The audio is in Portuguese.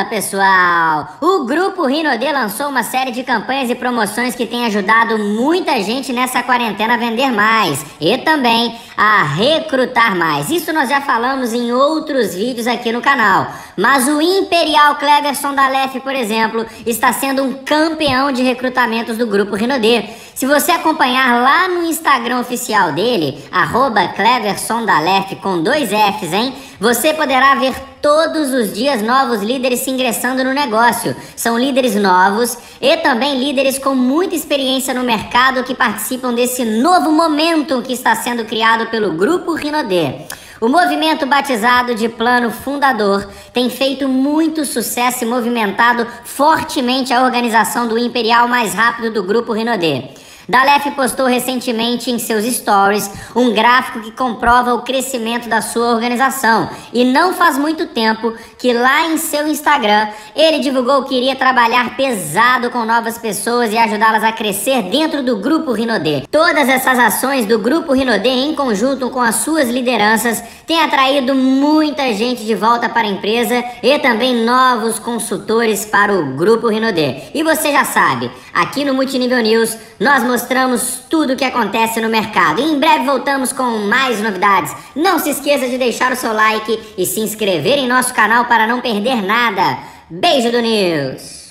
Fala pessoal! O Grupo Rinodê lançou uma série de campanhas e promoções que tem ajudado muita gente nessa quarentena a vender mais e também a recrutar mais. Isso nós já falamos em outros vídeos aqui no canal. Mas o Imperial Cleverson da Lef, por exemplo, está sendo um campeão de recrutamentos do Grupo Rinodê. Se você acompanhar lá no Instagram oficial dele, @CleversonDaLef com 2 Fs, hein? Você poderá ver todos os dias novos líderes se ingressando no negócio. São líderes novos e também líderes com muita experiência no mercado que participam desse novo momento que está sendo criado pelo Grupo Rinodê. O movimento batizado de Plano Fundador tem feito muito sucesso e movimentado fortemente a organização do Imperial mais rápido do Grupo Rinodê. Dalef postou recentemente em seus stories um gráfico que comprova o crescimento da sua organização. E não faz muito tempo que lá em seu Instagram ele divulgou que iria trabalhar pesado com novas pessoas e ajudá-las a crescer dentro do Grupo Rinodê. Todas essas ações do Grupo Rinodê em conjunto com as suas lideranças têm atraído muita gente de volta para a empresa e também novos consultores para o Grupo Rinodê. E você já sabe, aqui no Multinível News nós mostramos tudo o que acontece no mercado. E em breve voltamos com mais novidades. Não se esqueça de deixar o seu like e se inscrever em nosso canal para não perder nada. Beijo do News!